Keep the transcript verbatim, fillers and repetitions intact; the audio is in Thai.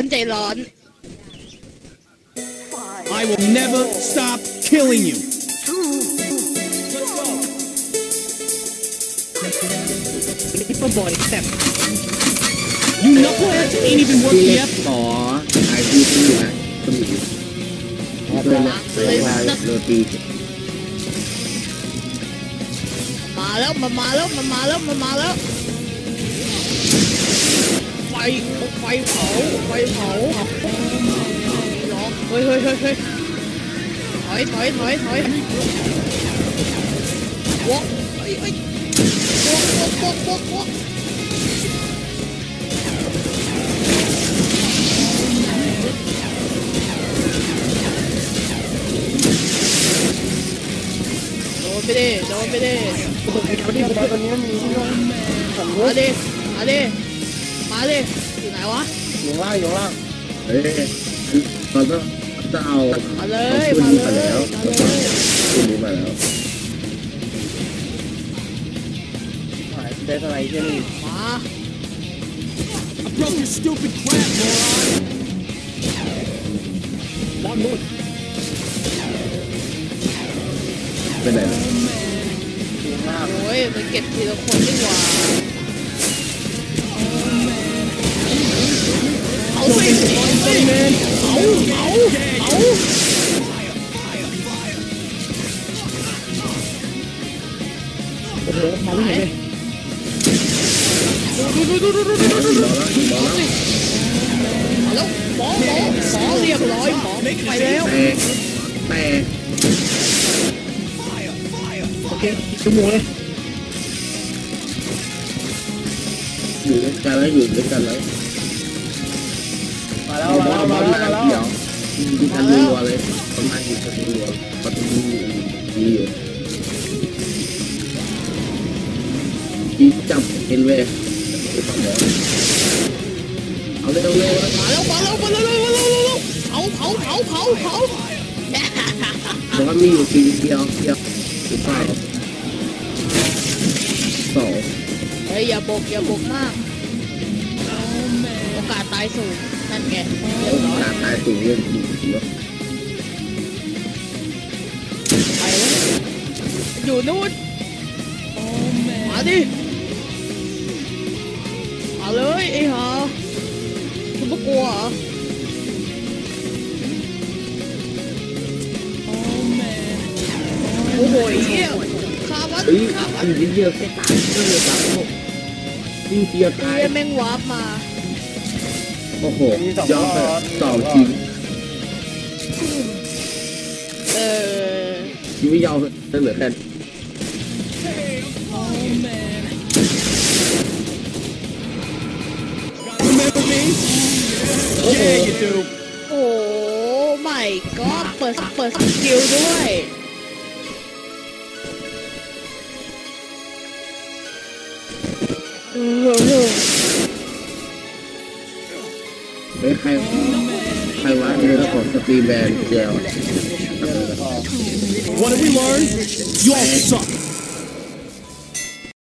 ใจร้อน I will never stop killing you. People boy step. You knuckleheads ain't even worth the effort. ต่อไอที่ที่อยู่นะคนอื่นเลยนะเลยว่าโรตีมาแล้วมามาแล้วมามาแล้วมามาแล้วไฟไฟเผาไฟเผาร้องเฮ้ยเฮ้ยเฮ้ยเฮ้ยถอยถอยถอยถอยวอกเฮ้ยเฮ้ยวอกวอกวอกวอกวอกโดนไปดิโดนไปดิมาดิมาดิมาดิอยู่ไหนวะอยู่ล่างอยู่ล่างเฮ้ยเราต้องจะเอามาเลยขึ้นมานี้เลมาย แล้วมาเลยขึ้นนี้มาแล้วเดินอะไรที่นี่มา I broke your stupid crap, moron. บอลนู่นไปไหนล่ะอยู่ล่างโอ้ยมันเก็บทีละคนดีกว่าเอาสิเอาสิเอาเอาเอาโอ้โหมาไหนดูดูดูดูดูดูดูดูเอาสิมาแล้วหมอหมอหมอเรียบร้อยหมอไปแล้วแต่แต่โอเคชั่วโมงเลยอยู่ด้วยกันแล้วอยู่ด้วยกันแล้วมาแล้วเอาบมาอแล้ลวบมาอลแล้วมามาแล้วเดี๋ยวยิงกันรัวเลยประมาณยิงกันรัวประตูดีอยู่ยิงจับเห็นเว้ยเอาเร็วเร็วมาแล้วมาแล้วมาแล้วมาแล้วมาแล้วเผาเผาเผาเผาเผาบอกว่ามีอยู่ทีเดียวเดียวหรือเปล่าสองเฮ้ยอย่าบกอย่าบกมากโอกาสตายสูงนั่นไงเรียบร้อยการตายสูงเรื่องจริงเนาะไปแล้วอยู่นู่นมาดิมาเลยไอ้ห่าคุณไม่กลัวเหรอโอ้โหเหี้ยฆ่ามันเฮ้ยฆ่ามันยิงเยอะแค่ตายก็เลยตายยิงเดียวตายเหี้ยแม่งวาร์ปมาโอ้โหยอมเลยสองทีเออชีวิตยาวจะเหลือแค่ Remember me? Yeah, you do. โอ้ไม่ก็เปิดเปิดสกิลด้วยเออเฮ้ยใครใครวะเรื่องของสตรีแบนเจล What did we learn? You all suck.